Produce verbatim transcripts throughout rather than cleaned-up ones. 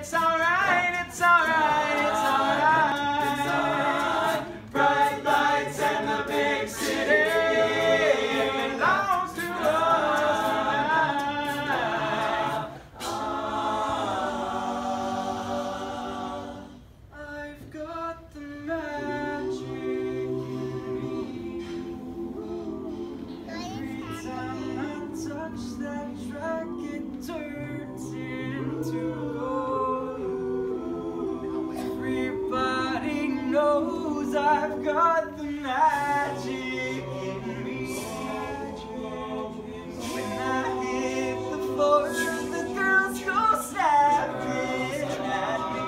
it's alright, it's alright, it's alright. It's alright. Bright lights and the big city belongs to us tonight. I've got the magic in me. Every time I touch that track, it turns into gold. Everybody knows I've got the magic in me. When I hit the floor, the girls go snapping at me.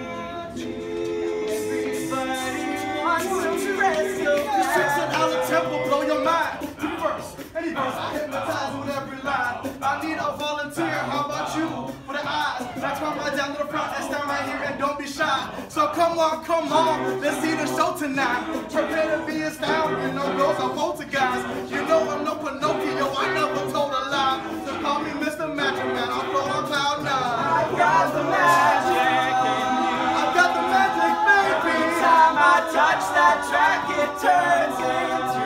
Everybody wants to press so Six fast. and out of tempo, blow your mind. Two verse, any verse, I hypnotize with every line. I need a volunteer, how about you? For the eyes, that's why I'm down to the front and stand right here and don't be shy. So come on, come on, let's see the show tonight. Prepare to be astounded, you know those are poltergeists. You know I'm no Pinocchio, I never told a lie. So call me Mister Magic Man, I'll float on cloud nine. I've got the magic in me. I've got the magic, baby. Every time I touch that track, it turns into